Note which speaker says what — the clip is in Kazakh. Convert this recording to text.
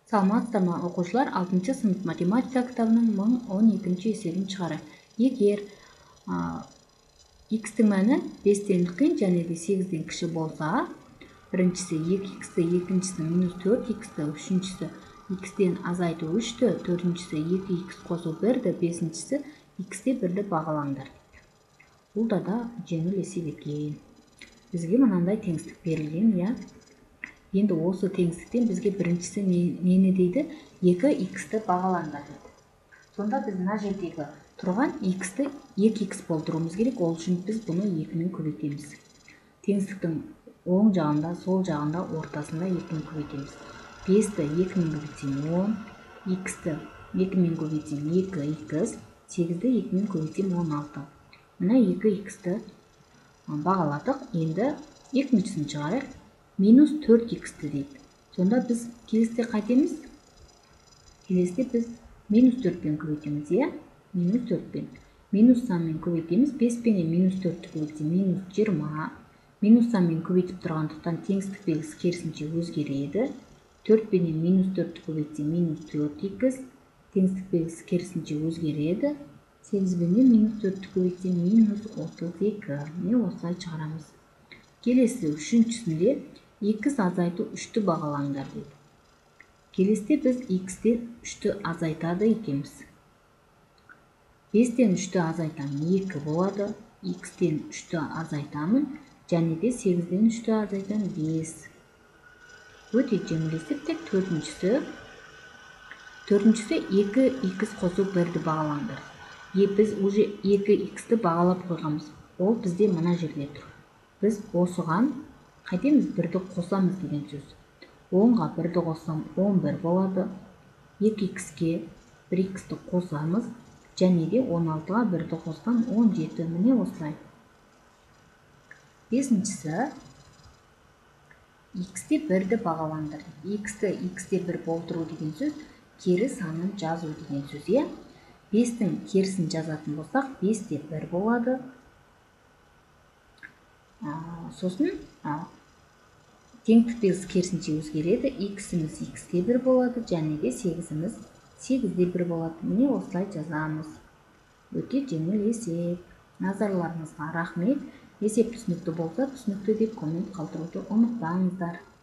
Speaker 1: Саламатсыздарбы окуучулар, 6-сынып математика китабынын 1012 эсебин чыгарайт. Эгер x'тин мәни 5тен үлкен және де 8ден кичи болса, биринчиси 2x'ти, экинчиси -4x'ти, үчүнчүсү x'тен азайтуу 3тө, төртүнчүсү 2x косуу 1ди, бешинчиси x'ти 1ди багалаңдар. Бул да жеңил эсеп экен. Бизге мынандай теңсиздик берилген, я. Енді осы теңсіздіктен бізге біріншісі нені дейді? 2x'ті бағалаңдар дейді. Сонда біз мына жердегі тұрған x'ті 2x болдыруымыз керек. Ол үшін біз бұны 2-мен көбейтеміз. Теңсіздіктің оң жағында, сол жағында, ортасында 2-мен көбейтеміз. 5-ті 2-мен көбейтсем 10, x'ті 2-мен көбейтсем 2x, 8-ді 2-мен көбейтсем 16. Мына 2x'ті бағаладық. Енді екіншісін шығарайық. -4x'ти дейді. Сонда біз келесіде қайтеміз? Келесіде біз -4-пен көбейтеміз, е? -4-пен. Минус санмен көбейтеміз. 5-пенен -4-ті көбейтсем -20. Минус санмен көбейтіп тұрғандықтан теңсіздік белгісі керісінше өзгереді. 4-пенен -4-ті көбейтсем -4x. Теңсіздік белгісі керісінше өзгереді. 8-пенен -4-ті көбейтсем -32. Міне осылай шығарамыз. Келесі үшіншісінде x азайту 3-ті бағалаңдар дейді. Келесіде біз x'тен 3-ті азайтады екенбіз. 5-тен 3-ті азайтамын 2 болады. X'тен 3-ті азайтамын. Және де 8-ден 3-ті азайтамын 5. Өте жеңіл есеп. Тек төртіншісі 2x қосу 1-ді бағалаңдар. Біз уже 2x'ті бағалап қойғанбыз. Ол бізде мына жерде тұр. Біз осыған қайтеміз? 1-ді қосамыз деген сөз. 10-ға 1-ді қоссам 11 болады. 2x'ке 1x'ті қосамыз. Және де 16-ға 1-ді қоссам 17. Міне осылай. Бесіншісі x'те 1-ді бағалаңдар. X'ті x'те 1 болдыру деген сөз кері санын жазу деген сөз, е? 5-тің керісін жазатын болсақ, 5-те 1 болады. Сосын теңдік белгісі керісінше өзгереді. X'іміз x'те 1 болады, және де 8-іміз 8-де 1 болады. Міне осылай жазамыз. Өте жеңіл есеп. Назарларыңызға рахмет. Есеп түсінікті болса, түсінікті деп коммент қалдыруды ұмытпаңыздар.